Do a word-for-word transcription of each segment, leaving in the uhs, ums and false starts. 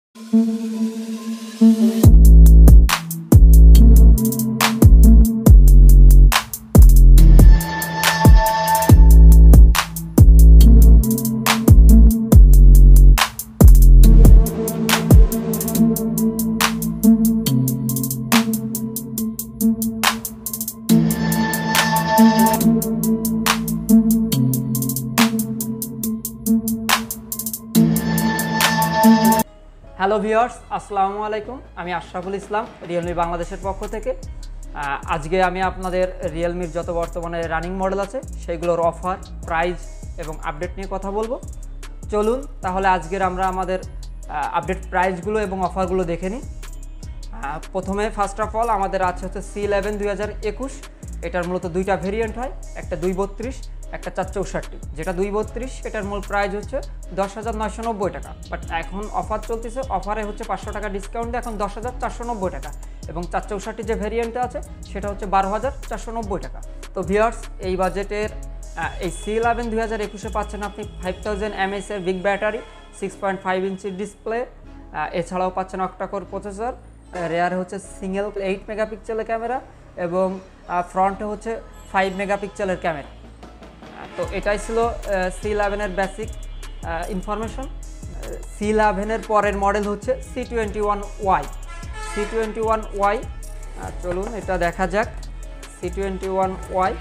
Hello viewers, আসসালামু আলাইকুম। আমি আশরাফুল ইসলাম, রিয়েলমি বাংলাদেশের পক্ষ থেকে। আজকে আমি আপনাদের রিয়েলমির যত বর্তমানে রানিং মডেল আছে সেইগুলোর অফার, প্রাইস এবং আপডেট নিয়ে কথা বলবো। চলুন তাহলে আজকের আমরা আমাদের আপডেট প্রাইসগুলো এবং অফারগুলো দেখে নিই। প্রথমে ফার্স্ট অফ অল আমাদের আছে হচ্ছে সি ইলেভেন দুই হাজার একুশ। এটার মূলত দুইটা ভেরিয়েন্ট হয়, একটা দুই বত্রিশ, একটা চার চৌষট্টি। যেটা দুই বত্রিশ এটার মূল প্রাইস হচ্ছে দশ হাজার নয়শো নব্বই টাকা, বাট এখন অফার চলতেছে, অফারে হচ্ছে পাঁচশো টাকা ডিসকাউন্ট এখন দশ হাজার চারশো নব্বই টাকা। এবং চার চৌষট্টি যে ভেরিয়েন্টটা আছে সেটা হচ্ছে বারো হাজার চারশো নব্বই টাকা। তো ভিউয়ার্স, এই বাজেটের এই সি ইলেভেন দুই হাজার একুশে পাচ্ছেন আপনি ফাইভ থাউজেন্ড এমএএসের big battery, six point five ইঞ্চির ডিসপ্লে, এছাড়াও পাচ্ছেন অক্টাকোর প্রসেসর, রেয়ারে হচ্ছে সিঙ্গেল এইট মেগাপিক্সেলের ক্যামেরা এবং ফ্রন্টে হচ্ছে ফাইভ মেগাপিক্সেলের ক্যামেরা। তো এটাই ছিল সি ইলেভেনের বেসিক ইনফরমেশন। সি ইলেভেনের পরের মডেল হচ্ছে C twenty one Y. C twenty one Y চলুন এটা দেখা যাক। সি টোয়েন্টি ওয়ান ওয়াই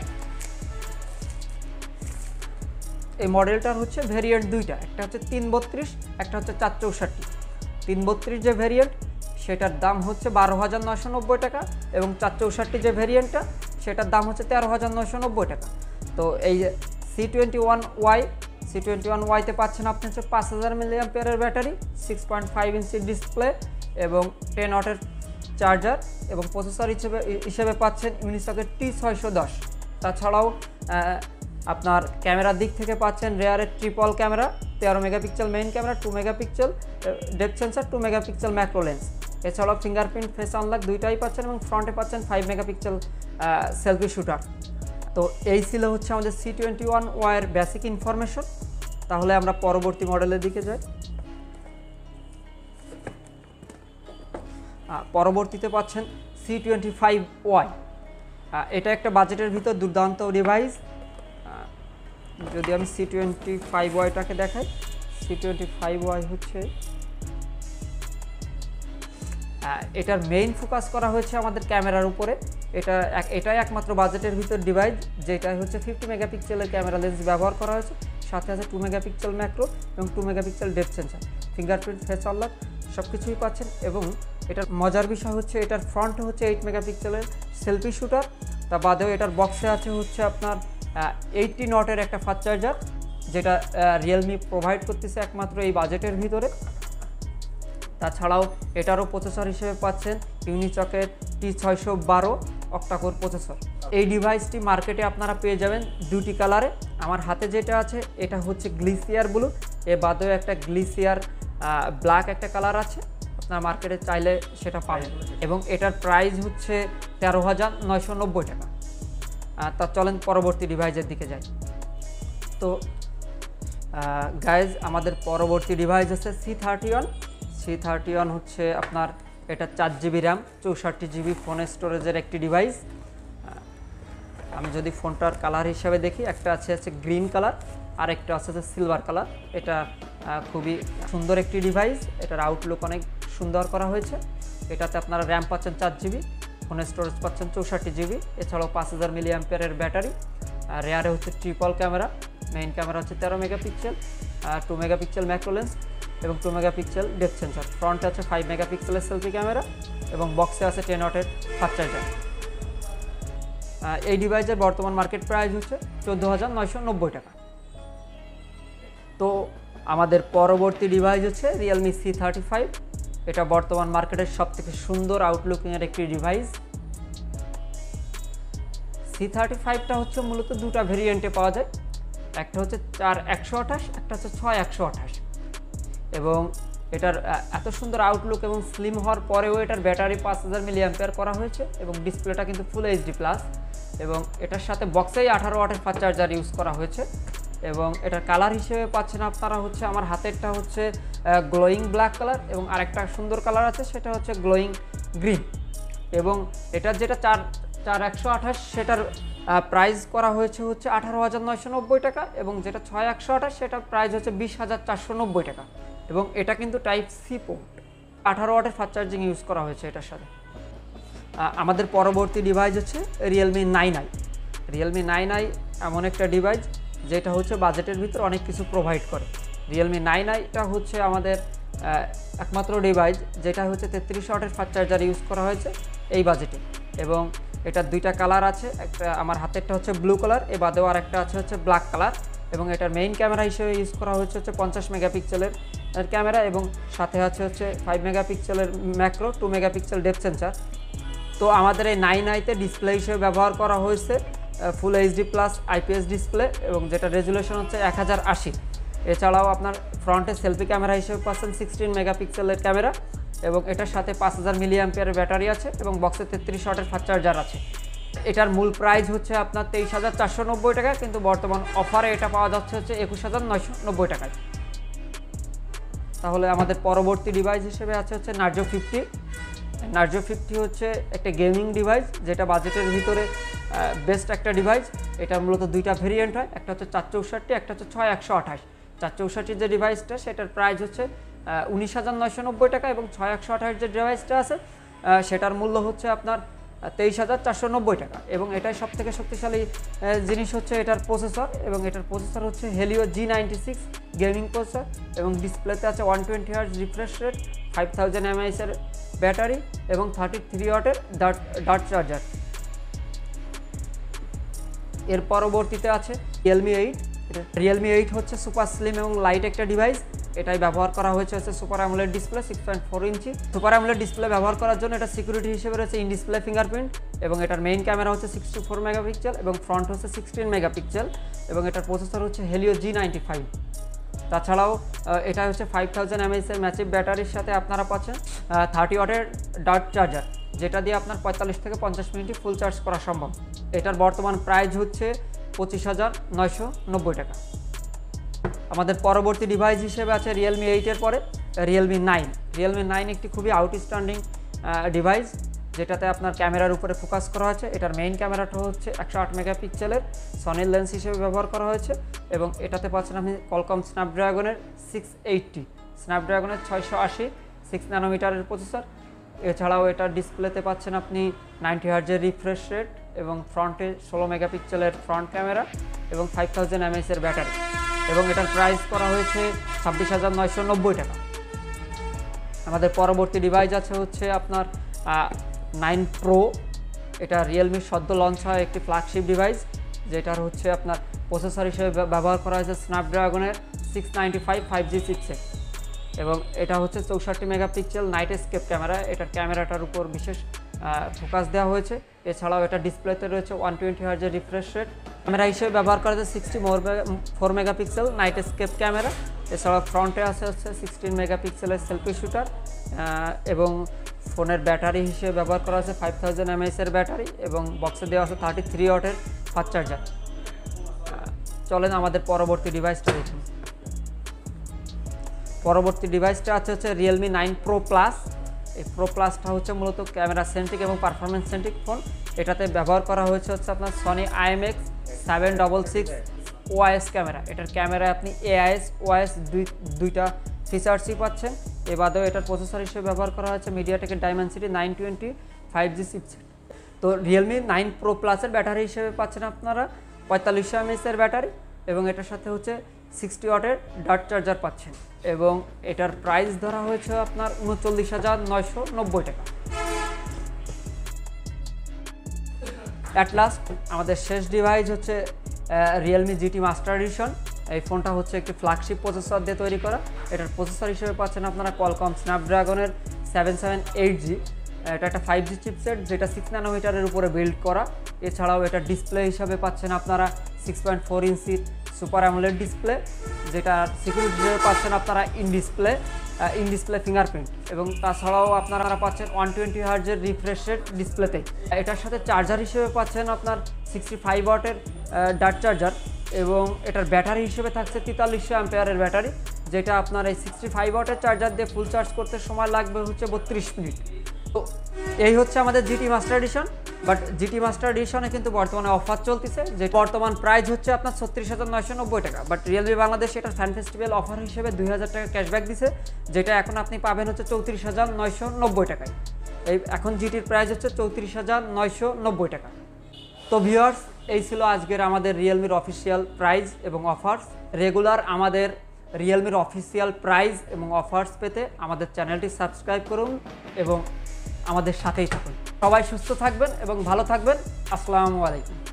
এই মডেলটার হচ্ছে ভেরিয়েন্ট দুইটা, একটা হচ্ছে তিন বত্রিশ, একটা হচ্ছে চার চৌষট্টি। তিন বত্রিশ যে ভেরিয়েন্ট সেটার দাম হচ্ছে বারো হাজার নয়শো নব্বই টাকা এবং চার চৌষট্টি যে ভেরিয়েন্টটা সেটার দাম হচ্ছে তেরো হাজার নয়শো নব্বই টাকা। তো এই C twenty one Y C twenty one ওয়াইতে পাচ্ছেন আপনি হচ্ছে পাঁচ হাজার মিলিঅ্যাম্পিয়ারের ব্যাটারি, সিক্স পয়েন্ট ফাইভ ইঞ্চির ডিসপ্লে এবং টেন ওয়াটের চার্জার এবং প্রসেসর হিসেবে হিসেবে পাচ্ছেন ইউনিসকের টি ছয়শো দশ। তাছাড়াও আপনার ক্যামেরার দিক থেকে পাচ্ছেন রেয়ারের ট্রিপল ক্যামেরা, তেরো megapixel main camera, two megapixel depth sensor, two megapixel macro lens. এছাড়াও ফিঙ্গারপ্রিন্ট, ফেস আনলক দুইটাই পাচ্ছেন এবং ফ্রন্টে পাচ্ছেন ফাইভ মেগাপিক্সেল সেলফি শুটার। তো এই ছিল হচ্ছে আমাদের সি টোয়েন্টি ওয়ান ওয়াইয়ের বেসিক ইনফরমেশন। তাহলে আমরা পরবর্তী মডেলের দিকে যাই। পরবর্তীতে পাচ্ছেন সি টোয়েন্টি ফাইভ ওয়াই। এটা একটা বাজেটের ভিতর দুর্দান্ত ডিভাইস। যদি আমি সি টোয়েন্টি ফাইভ ওয়াইটাকে দেখাই, সি টোয়েন্টি ফাইভ ওয়াই হচ্ছে এটার মেইন ফোকাস করা হয়েছে আমাদের ক্যামেরার উপরে। এটা এটাই একমাত্র বাজেটের ভিতর ডিভাইস যেটাই হচ্ছে ফিফটি মেগাপিক্সেলের ক্যামেরা লেন্স ব্যবহার করা হয়েছে, সাথে আছে টু মেগাপিক্সেল ম্যাক্রো এবং two megapixel depth sensor, fingerprint, face unlock সব কিছুই পাচ্ছেন। এবং এটার মজার বিষয় হচ্ছে এটার ফ্রন্টে হচ্ছে এইট মেগাপিক্সেলের সেলফি শুটার। তা বাদেও এটার বক্সে আছে হচ্ছে আপনার এইটটি নটের একটা ফাস্ট চার্জার, যেটা রিয়েলমি প্রোভাইড করতেছে একমাত্র এই বাজেটের ভিতরে। তাছাড়াও এটারও প্রসেসর হিসেবে পাচ্ছেন ইউনিসকের টি ছয়শো বারো অক্টাকোর প্রসেসর। এই ডিভাইসটি মার্কেটে আপনারা পেয়ে যাবেন দুটি কালারে। আমার হাতে যেটা আছে এটা হচ্ছে গ্লিসিয়ার ব্লু, এ বাদেও একটা গ্লিসিয়ার ব্ল্যাক একটা কালার আছে, আপনারা মার্কেটে চাইলে সেটা পাবেন। এবং এটার প্রাইস হচ্ছে তেরো হাজার নয়শো নব্বই টাকা। তা চলেন পরবর্তী ডিভাইসের দিকে যাই। তো গাইজ, আমাদের পরবর্তী ডিভাইস হচ্ছে C thirty one. C thirty one হচ্ছে আপনার এটা চার জিবি র্যাম, চৌষট্টি জিবি ফোন স্টোরেজের একটি ডিভাইস। আমি যদি ফোনটার কালার হিসাবে দেখি, একটা আছে হচ্ছে গ্রিন কালার আর একটা আছে হচ্ছে সিলভার কালার। এটা খুবই সুন্দর একটি ডিভাইস, এটার আউটলুক অনেক সুন্দর করা হয়েছে। এটাতে আপনারা র্যাম পাচ্ছেন চার জিবি, ফোন স্টোরেজ পাচ্ছেন চৌষট্টি জিবি, এছাড়াও পাঁচ হাজার মিলিঅ্যাম্পিয়ারের ব্যাটারি, রেয়ারে হচ্ছে ট্রিপল ক্যামেরা, মেইন ক্যামেরা হচ্ছে তেরো megapixel, two megapixel macro lens এবং টু মেগাপিক্সেল ডেপথ সেন্সার। ফ্রন্টে আছে ফাইভ মেগাপিক্সেলের সেলফি ক্যামেরা এবং বক্সে আছে টেন ওয়াটের ফাস্ট চার্জার। এই ডিভাইসের বর্তমান মার্কেট প্রাইস হচ্ছে চোদ্দো হাজার নয়শো নব্বই টাকা। তো আমাদের পরবর্তী ডিভাইস হচ্ছে রিয়েলমি সি থার্টি ফাইভ। এটা বর্তমান মার্কেটের সবথেকে সুন্দর আউটলুকিংয়ের একটি ডিভাইস। সি থার্টি ফাইভটা হচ্ছে মূলত দুটা ভেরিয়েন্টে পাওয়া যায়, একটা হচ্ছে চার একশো আঠাশ, একটা হচ্ছে ছয় একশো আঠাশ। এবং এটার এত সুন্দর আউটলুক এবং স্লিম হওয়ার পরেও এটার ব্যাটারি পাঁচ হাজার মিলিঅ্যাম্পিয়ার করা হয়েছে এবং ডিসপ্লেটা কিন্তু ফুল এইচডি প্লাস। এবং এটার সাথে বক্সেই আঠারো ওয়াটের ফাস্ট চার্জার ইউজ করা হয়েছে। এবং এটার কালার হিসেবে পাচ্ছেন আপনারা হচ্ছে আমার হাতেরটা হচ্ছে গ্লোয়িং ব্ল্যাক কালার এবং আরেকটা সুন্দর কালার আছে সেটা হচ্ছে গ্লোয়িং গ্রিন। এবং এটার যেটা চার চার একশো আঠাশ সেটার প্রাইস করা হয়েছে হচ্ছে আঠারো হাজার নয়শো নব্বই টাকা এবং যেটা ছয় একশো আঠাশ সেটার প্রাইস হচ্ছে বিশ হাজার চারশো নব্বই টাকা। এবং এটা কিন্তু টাইপ সি পোর্ট, আঠারো ওয়াটের ফাস্ট চার্জিং ইউজ করা হয়েছে এটার সাথে। আমাদের পরবর্তী ডিভাইস হচ্ছে Realme nine i. Realme nine i এমন একটা ডিভাইস যেটা হচ্ছে বাজেটের ভিতর অনেক কিছু প্রোভাইড করে। রিয়েলমি নাইন আইটা হচ্ছে আমাদের একমাত্র ডিভাইস যেটা হচ্ছে তেত্রিশ ওয়াটের ফাস্ট চার্জার ইউজ করা হয়েছে এই বাজেটে। এবং এটার দুইটা কালার আছে, একটা আমার হাতেরটা হচ্ছে ব্লু কালার, এ বাদেও আর একটা আছে হচ্ছে ব্ল্যাক কালার। এবং এটার মেইন ক্যামেরা হিসেবে ইউজ করা হয়েছে হচ্ছে পঞ্চাশ মেগাপিক্সেলের ক্যামেরা এবং সাথে আছে হচ্ছে ফাইভ মেগাপিক্সেলের macro, two megapixel depth sensor. তো আমাদের এই নাইন আইতে ডিসপ্লে হিসেবে ব্যবহার করা হয়েছে full HD plus IPS display এবং যেটা রেজুলেশন হচ্ছে এক হাজার আশি। এছাড়াও আপনার ফ্রন্টে সেলফি ক্যামেরা হিসেবে পাচ্ছেন সিক্সটিন মেগাপিক্সেলের ক্যামেরা এবং এটার সাথে পাঁচ হাজার মিলি অ্যাম্পিয়ারের ব্যাটারি আছে এবং বক্সে তেত্রিশ ওয়াটের ফাস্ট চার্জার আছে। এটার মূল প্রাইস হচ্ছে আপনার তেইশ হাজার চারশো নব্বই টাকা, কিন্তু বর্তমান অফারে এটা পাওয়া যাচ্ছে হচ্ছে একুশ হাজার নয়শো নব্বই টাকায়। তাহলে আমাদের পরবর্তী ডিভাইস হিসেবে আছে হচ্ছে নার্জো ফিফটি। নার্জো ফিফটি হচ্ছে একটা গেমিং ডিভাইস যেটা বাজেটের ভিতরে বেস্ট একটা ডিভাইস। এটা মূলত দুইটা ভেরিয়েন্ট হয়, একটা হচ্ছে চার চৌষট্টি, একটা হচ্ছে ছয় একশো আঠাশ। চার চৌষট্টির যে ডিভাইসটা সেটার প্রাইস হচ্ছে উনিশ হাজার নয়শো নব্বই টাকা এবং ছয় একশো আঠাশ যে ডিভাইসটা আছে সেটার মূল্য হচ্ছে আপনার তেইশ হাজার চারশো নব্বই টাকা। এবং এটাই সব থেকে শক্তিশালী জিনিস হচ্ছে এটার প্রসেসর এবং এটার প্রসেসর হচ্ছে Helio G ninety six gaming processor এবং ডিসপ্লেতে আছে one twenty hertz refresh rate, five thousand এমএএইচের ব্যাটারি এবং থার্টি থ্রি ওয়াটের ডাট ডাট চার্জার। এর পরবর্তীতে আছে রিয়েলমি এইট। রিয়েলমি এইট হচ্ছে সুপার স্লিম এবং লাইট একটা ডিভাইস। এটাই ব্যবহার করা হয়েছে হচ্ছে super AMOLED display six point four inch. Super AMOLED display ব্যবহার করার জন্য এটা সিকিউরিটি হিসেবে রয়েছে ইন ডিসপ্লে ফিঙ্গারপ্রিন্ট এবং এটার মেইন ক্যামেরা হচ্ছে সিক্সটি ফোর মেগাপিক্সেল এবং ফ্রন্ট হচ্ছে সিক্সটিন মেগাপিক্সেল এবং এটার প্রসেসর হচ্ছে হেলিও জি নাইনটি ফাইভ। তাছাড়াও এটা হচ্ছে ফাইভ থাউজেন্ড এমএএইচের ম্যাসিভ ব্যাটারির সাথে আপনারা পাচ্ছেন থার্টি ওয়াটের ডাট চার্জার, যেটা দিয়ে আপনার পঁয়তাল্লিশ থেকে পঞ্চাশ মিনিটই ফুল চার্জ করা সম্ভব। এটার বর্তমান প্রাইস হচ্ছে পঁচিশ হাজার নয়শো নব্বই টাকা। আমাদের পরবর্তী ডিভাইস হিসেবে আছে রিয়েলমি এইটের পরে রিয়েলমি নাইন। রিয়েলমি নাইন একটি খুবই আউটস্ট্যান্ডিং ডিভাইস যেটাতে আপনার ক্যামেরার উপরে ফোকাস করা হয়েছে। এটার মেইন ক্যামেরাটা হচ্ছে একশো আট মেগাপিক্সেলের সনির লেন্স হিসেবে ব্যবহার করা হয়েছে এবং এটাতে পাচ্ছেন আপনি কলকম স্ন্যাপড্রাগনের সিক্স এইটটি স্ন্যাপড্রাগনের ছয়শো আশি সিক্স ন্যানোমিটারের প্রসেসর। এছাড়াও এটার ডিসপ্লেতে পাচ্ছেন আপনি নাইনটি হার্জের রিফ্রেশ রেট এবং ফ্রন্টে ষোলো মেগাপিক্সেলের ফ্রন্ট ক্যামেরা এবং ফাইভ থাউজেন্ড এমএএইচের ব্যাটারি এবং এটার প্রাইস করা হয়েছে ছাব্বিশ হাজার নয়শো নব্বই টাকা। আমাদের পরবর্তী ডিভাইস আছে হচ্ছে আপনার নাইন প্রো। এটা রিয়েলমির সদ্য লঞ্চ হয় একটি ফ্ল্যাগশিপ ডিভাইস যেটার হচ্ছে আপনার প্রসেসর হিসেবে ব্যবহার করা হয়েছে স্ন্যাপড্রাগনের six ninety five five G chipset এবং এটা হচ্ছে চৌষট্টি মেগাপিক্সেল নাইট স্কেপ ক্যামেরা। এটার ক্যামেরাটার উপর বিশেষ ফোকাস দেওয়া হয়েছে। এছাড়াও এটা ডিসপ্লেতে রয়েছে ওয়ান টোয়েন্টি হার্জের রিফ্রেশ রেট। ক্যামেরা হিসেবে ব্যবহার করা হয়েছে sixty four megapixel nightscape camera. এছাড়াও ফ্রন্টে আছে হচ্ছে সিক্সটিন মেগাপিক্সেলের সেলফি শুটার এবং ফোনের ব্যাটারি হিসেবে ব্যবহার করা হয়েছে ফাইভ থাউজেন্ড এমএএইচের ব্যাটারি এবং বক্সে দেওয়া আছে থার্টি থ্রি ওয়াটের ফাস্ট চার্জার। চলেন আমাদের পরবর্তী ডিভাইসটা দেখুন। পরবর্তী ডিভাইসটা আছে হচ্ছে রিয়েলমি নাইন প্রো প্লাস। এই প্রো প্লাসটা হচ্ছে মূলত ক্যামেরা সেন্ট্রিক এবং পারফরমেন্স সেন্ট্রিক ফোন। এটাতে ব্যবহার করা হয়েছে হচ্ছে আপনার Sony IMX seven double six OIS camera. এটার ক্যামেরায় আপনি এআইএস ওআইএস দুই দুইটা ফিচার্সই পাচ্ছেন। এ বাদেও এটার প্রসেসর হিসেবে ব্যবহার করা হয়েছে মিডিয়াটেকের Dimensity nine twenty five G chipset. তো রিয়েলমি নাইন প্রো প্লাসের ব্যাটারি হিসেবে পাচ্ছেন আপনারা পঁয়তাল্লিশশো এমএএইচের ব্যাটারি এবং এটার সাথে হচ্ছে সিক্সটি ওয়াটের ডাট চার্জার পাচ্ছেন এবং এটার প্রাইস ধরা হয়েছে আপনার উনচল্লিশ হাজার নয়শো নব্বই টাকা। অ্যাট লাস্ট আমাদের শেষ ডিভাইস হচ্ছে রিয়েলমি জিটি মাস্টার এডিশন। এই ফোনটা হচ্ছে একটি ফ্ল্যাগশিপ প্রসেসর দিয়ে তৈরি করা। এটার প্রসেসর হিসেবে পাচ্ছেন আপনারা কলকম স্ন্যাপড্রাগনের সেভেন সেভেন এইট জি। এটা একটা ফাইভ জি চিপসেট যেটা সিক্স ন্যানোমিটারের উপরে বিল্ড করা। এছাড়াও এটা ডিসপ্লে হিসাবে পাচ্ছেন আপনারা সিক্স পয়েন্ট ফোর ইঞ্চির সুপার অ্যামোলেড ডিসপ্লে, যেটা সিকিউরিটি হিসেবে পাচ্ছেন আপনারা in display in display fingerprint এবং তাছাড়াও আপনারা পাচ্ছেন ওয়ান টোয়েন্টি হার্জের রিফ্রেশ রেট ডিসপ্লেতে। এটার সাথে চার্জার হিসেবে পাচ্ছেন আপনার সিক্সটি ফাইভ ওয়াটের ডাট চার্জার এবং এটার ব্যাটারি হিসেবে থাকছে তেতাল্লিশশো অ্যাম্পিয়ারের ব্যাটারি, যেটা আপনার এই সিক্সটি ফাইভ ওয়াটের চার্জার দিয়ে ফুল চার্জ করতে সময় লাগবে হচ্ছে বত্রিশ মিনিট। তো এই হচ্ছে আমাদের GT master edition. But GT master এডিশনে কিন্তু বর্তমানে অফার চলতেছে, যে বর্তমান প্রাইস হচ্ছে আপনার ছত্রিশ হাজার নয়শো নব্বই টাকা। বাট রিয়েলমি বাংলাদেশ এটার ফ্যান ফেস্টিভ্যাল অফার হিসেবে দুই হাজার টাকা ক্যাশব্যাক দিছে, যেটা এখন আপনি পাবেন হচ্ছে চৌত্রিশ হাজার নয়শো নব্বই টাকায়। এই এখন জিটির প্রাইস হচ্ছে চৌত্রিশ হাজার নয়শো নব্বই টাকা। তো ভিউয়ার্স, এই ছিল আজকের আমাদের রিয়েলমির অফিসিয়াল প্রাইস এবং অফার্স। রেগুলার আমাদের রিয়েলমির অফিসিয়াল প্রাইস এবং অফার্স পেতে আমাদের চ্যানেলটি সাবস্ক্রাইব করুন এবং আমাদের সাথেই থাকুন। সবাই সুস্থ থাকবেন এবং ভালো থাকবেন। আসসালামু আলাইকুম।